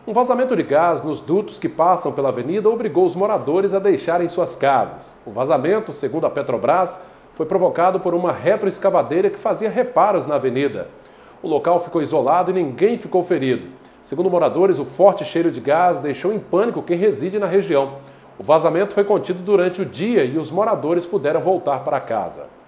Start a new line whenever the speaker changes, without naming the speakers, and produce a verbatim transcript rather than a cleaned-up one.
Um vazamento de gás nos dutos que passam pela avenida obrigou os moradores a deixarem suas casas. O vazamento, segundo a Petrobras, foi provocado por uma retroescavadeira que fazia reparos na avenida. O local ficou isolado e ninguém ficou ferido. Segundo moradores, o forte cheiro de gás deixou em pânico quem reside na região. O vazamento foi contido durante o dia e os moradores puderam voltar para casa.